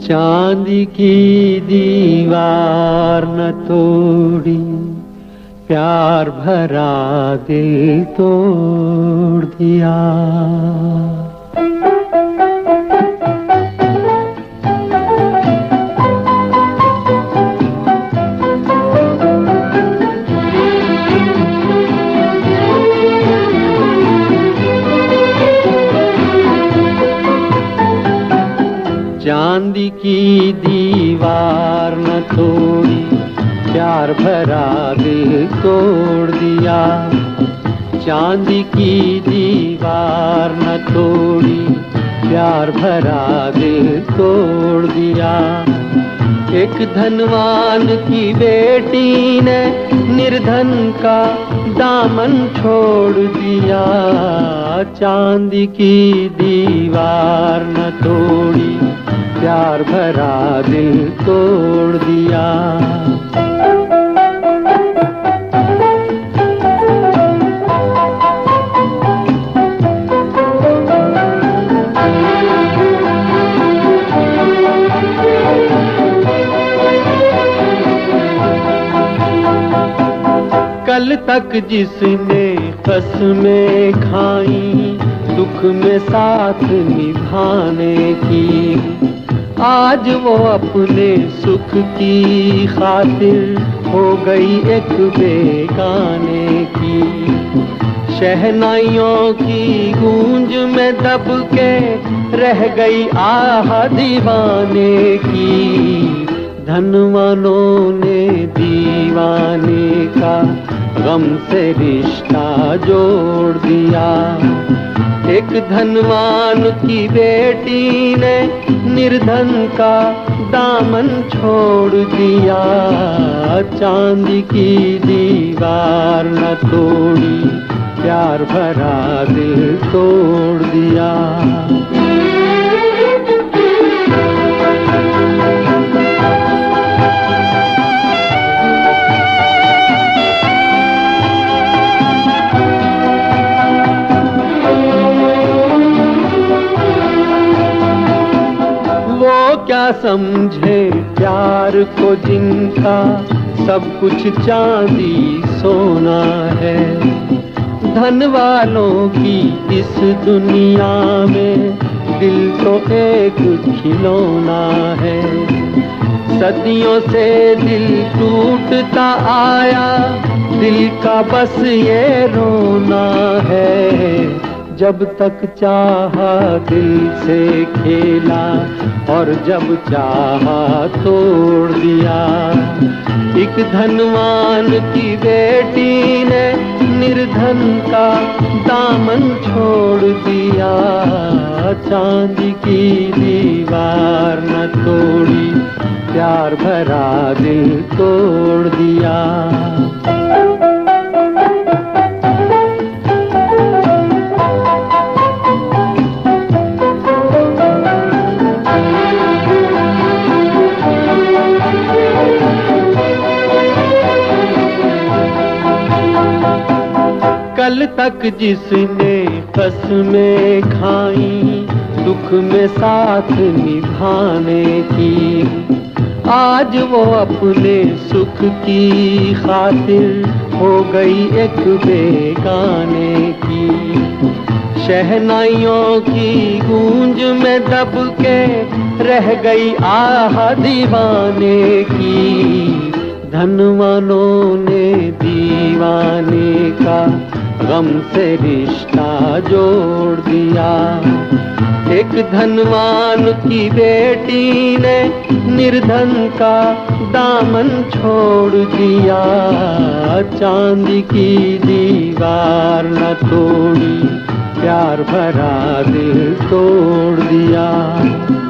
चांदी की दीवार न तोड़ी, प्यार भरा दिल तोड़ दिया। चांदी की दीवार न तोड़ी, प्यार भरा दिल तोड़ दिया। चांदी की दीवार न तोड़ी, प्यार भरा दिल तोड़ दिया। एक धनवान की बेटी ने निर्धन का दामन छोड़ दिया। चांदी की दीवार न तोड़ी, प्यार भरा दिल तोड़ दिया। कल तक जिसने कसमें खाई दुख में साथ निभाने की, आज वो अपने सुख की खातिर हो गई एक बेगाने की। शहनाइयों की गूंज में दब के रह गई आह दीवाने की। धनवानों ने दीवाने का गम से रिश्ता जोड़ दिया। एक धनवान की बेटी ने निर्धन का दामन छोड़ दिया। चांदी की दीवार न तोड़ी, प्यार भरा दिल तोड़ दिया। क्या समझे प्यार को जिनका सब कुछ चांदी सोना है। धन वालों की इस दुनिया में दिल तो एक खिलौना है। सदियों से दिल टूटता आया, दिल का बस ये रोना है। जब तक चाहा दिल से खेला और जब चाहा तोड़ दिया। एक धनवान की बेटी ने निर्धन का दामन छोड़ दिया। चांदी की दीवार न तोड़ी, प्यार भरा दिल तोड़ दिया। कल तक जिसने कसमें खाई दुख में साथ निभाने की, आज वो अपने सुख की खातिर हो गई एक बेगाने की। शहनाइयों की गूंज में दब के रह गई आह दीवाने की। धनवानों ने दीवाने का गम से रिश्ता जोड़ दिया। एक धनवान की बेटी ने निर्धन का दामन छोड़ दिया। चांदी की दीवार न तोड़ी, प्यार भरा दिल तोड़ दिया।